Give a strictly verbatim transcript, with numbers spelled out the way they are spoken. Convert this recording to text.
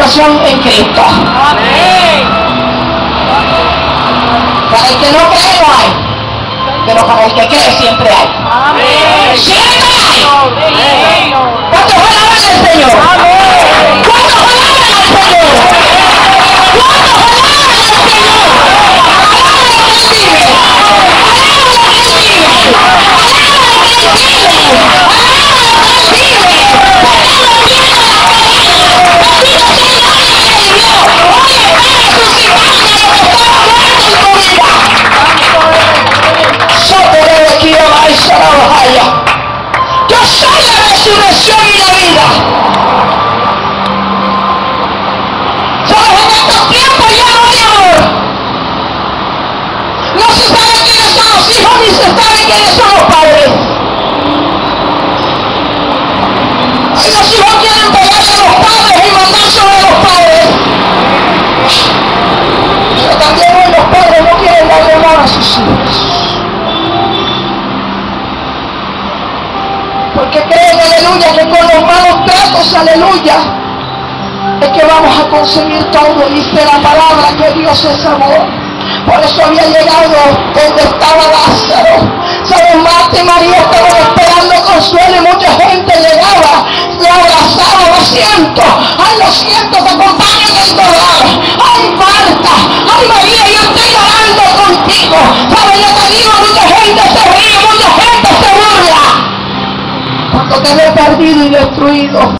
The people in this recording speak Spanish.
salvación en Cristo. Para el que no cree no hay, pero para el que cree siempre hay. Siempre hay. ¿Cuántos alaban al Señor? ¿Cuántos alaban al Señor? ¿Cuántos alaban al Señor? Alaban lo que Él vive. Alaban lo que Él vive. Alaban lo que Él vive. Alaban lo que Él vive. Porque Él no tiene la cadena. Bendito sea el nombre que Él dio. Hoy está resucitando a los que estaban muertos en tu vida. Yo soy la resurrección y la vida. ¿Sabes? En estos tiempos ya no hay amor. No se sabe quiénes son los hijos ni se sabe quiénes son los padres. Si los hijos quieren pegarle a los padres y mandarse a los padres, pero también hoy los padres no quieren darle nada a sus hijos. Porque creen, aleluya, que con los malos tratos, aleluya, es que vamos a conseguir todo. Dice la palabra que Dios es amor. Por eso había llegado donde estaba Lázaro. ¿Sabes? Marta y María estaban esperando consuelo y mucha gente llegaba, le abrazaba, lo siento, ay, lo siento, te acompaño en el dolor. Ay, Marta, ay, María, yo estoy llorando contigo. ¿Sabes? Yo te digo, mucha gente se ríe, mucha gente se burla. Cuando te ve perdido y destruido.